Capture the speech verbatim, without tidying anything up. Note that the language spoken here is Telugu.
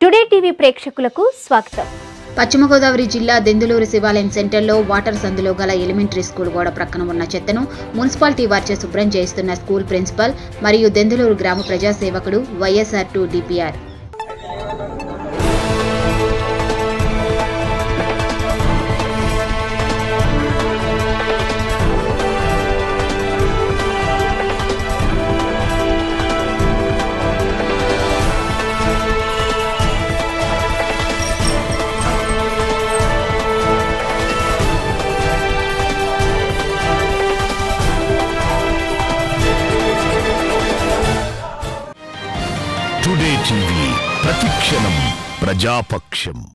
టుడే టీవీ ప్రేక్షకులకు స్వాగతం. పశ్చిమ గోదావరి జిల్లా దెందులూరు శివాలయం సెంటర్లో వాటర్ సందులో గల ఎలిమెంటరీ స్కూల్ గోడ ప్రక్కన ఉన్న చెత్తను మున్సిపాలిటీ వారిచే శుభ్రం చేయిస్తున్న స్కూల్ ప్రిన్సిపల్ మరియు దెందులూరు గ్రామ ప్రజాసేవకుడు YSR to DPR. Today TV ప్రతిక్షణం ప్రజాపక్షం.